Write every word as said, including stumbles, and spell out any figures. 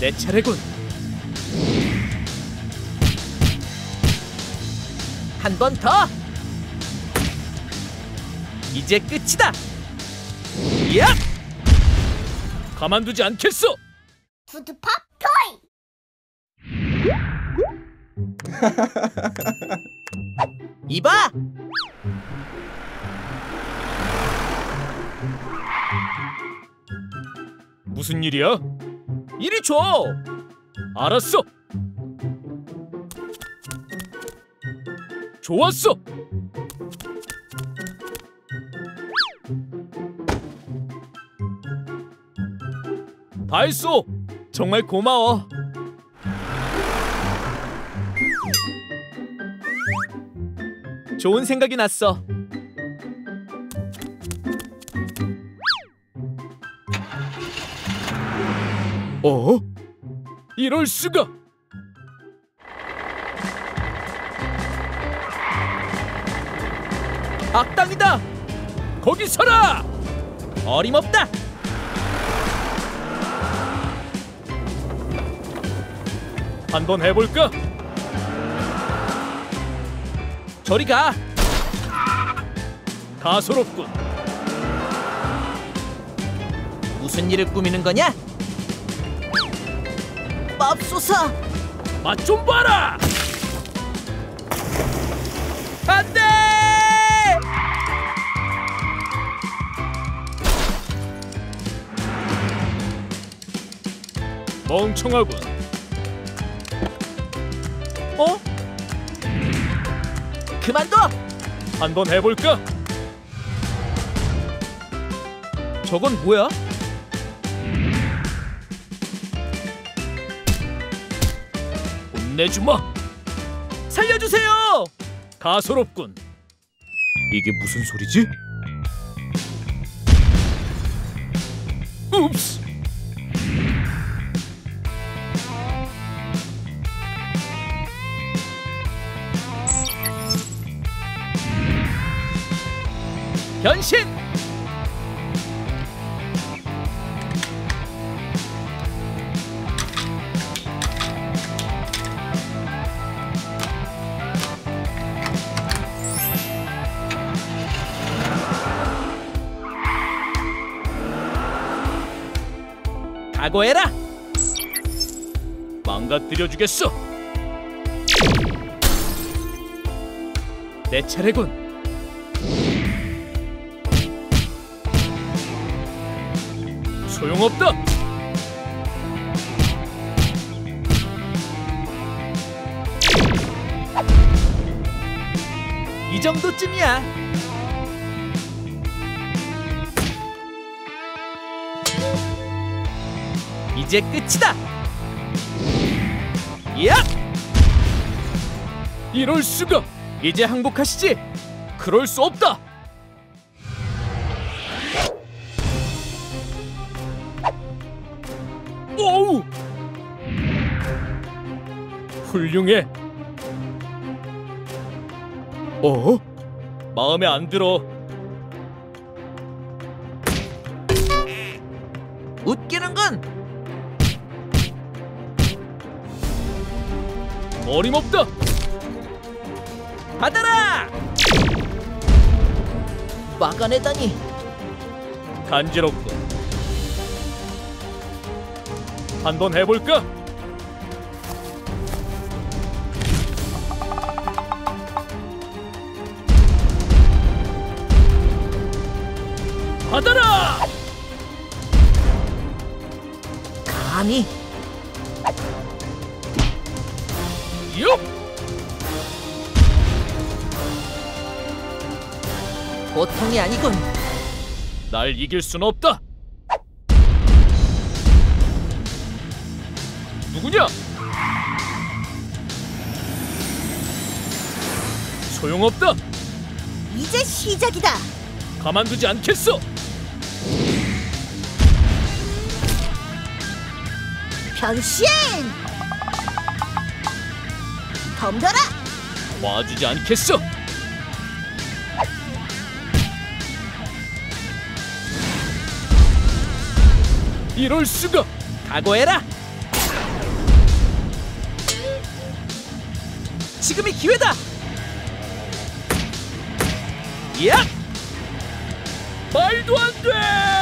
내 차례군. 한 번 더. 이제 끝이다. 야! 가만두지 않겠어. 푸드팝 토이. 이봐. 무슨 일이야? 이리 줘. 알았어. 좋았어. 다 했어. 정말 고마워. 좋은 생각이 났어. 어? 이럴 수가. 악당이다. 거기 서라. 어림없다. 한번 해볼까? 저리 가. 가소롭군. 무슨 일을 꾸미는 거냐? 맙소사. 맛 좀 봐라. 안 돼! 멍청하군. 어? 그만둬! 한번 해볼까? 저건 뭐야? 혼내주마! 살려주세요! 가소롭군. 이게 무슨 소리지? 읍스! 변신! 각오해라! 망가뜨려주겠어! 내 차례군! 소용없다! 이 정도쯤이야. 이제 끝이다. 야! 이럴 수가. 이제 항복하시지. 그럴 수 없다. 오우! 훌륭해. 어? 마음에 안 들어. 웃기는군. 어림없다. 받아라. 막아내다니. 간지럽군. 한번 해볼까? 받아라! 감히? 육! 보통이 아니군. 날 이길 순 없다. 누구냐? 소용없다. 이제 시작이다. 가만두지 않겠어. 변신! 덤벼라! 와주지 않겠어. 이럴 수가. 각오해라. 지금이 기회다. 야! 말도 안 돼!